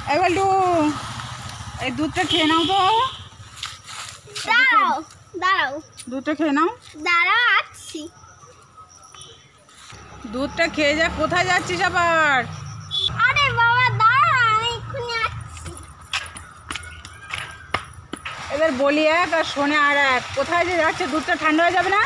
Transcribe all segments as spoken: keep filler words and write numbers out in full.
এবার টু এই দুধটা খেয়ে নাও তো। দাঁড়াও দাঁড়াও দুধটা খেয়ে নাও। দাঁড়াও আসছি। দুধটা খেয়ে যা। কোথায় যাচ্ছিস আবার? আরে বাবা দাঁড়া, আমি এক্ষুনি আসছি। এদের বলি এক আর শোনে আর এক। কোথায় যে যাচ্ছে? দুধটা ঠান্ডা হয়ে যাবে না?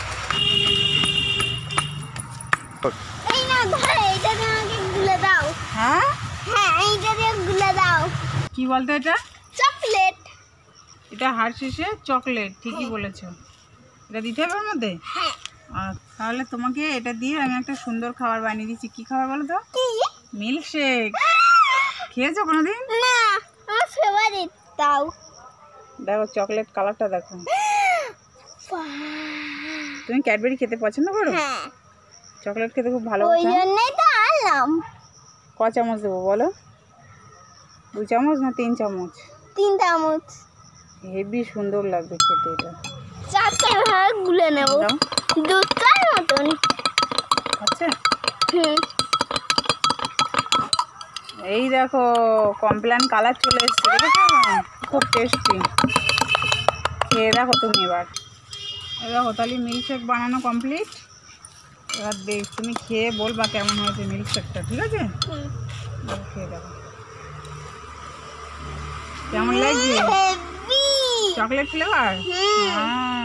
এই না ধরে, এটা দিয়ে আমাকে গুলে দাও। হ্যাঁ হ্যাঁ এইটা দিয়ে গুলে দাও। কি বলতো এটা? চকলেট। এটা হার্শিসের চকলেট, ঠিকই বলেছো। এটা দিতে হবে ওর মধ্যে? হ্যাঁ। আর তাহলে তোমাকে এটা দিয়ে আমি একটা সুন্দর খাবার বানিয়ে দিচ্ছি। কি খাবার বলো তো? কি? মিল্কশেক। খেয়েছো কোনোদিন? না, আমার ফেভারিট। দাও। দেখো চকলেট কালারটা দেখো। তুমি ক্যাডবেরি খেতে পছন্দ করো? হ্যাঁ। চকলেট খেতে খুব ভালো। ওই জন্যই তো আনলাম। ক চামচ দেবো বলো? দু চামচ না তিন চামচ? তিন চামচ। হেভি সুন্দর লাগবে খেতে এটা। চারটে ভাবে গুলে নেব। দুধটার মতন। আচ্ছা হুম। এই দেখো কমপ্লেন কালার চলে এসছে, দেখেছো? খুব টেস্টি। খেয়ে দেখো তুমি এবার। এই দেখো তাহলে মিল্কশেক বানানো কমপ্লিট। এবার দেখ তুমি খেয়ে বলবা কেমন হয়েছে মিল্কশেকটা, ঠিক আছে? খেয়ে দেখো কেমন লাগছে। Chocolate flavour. হ্যাঁ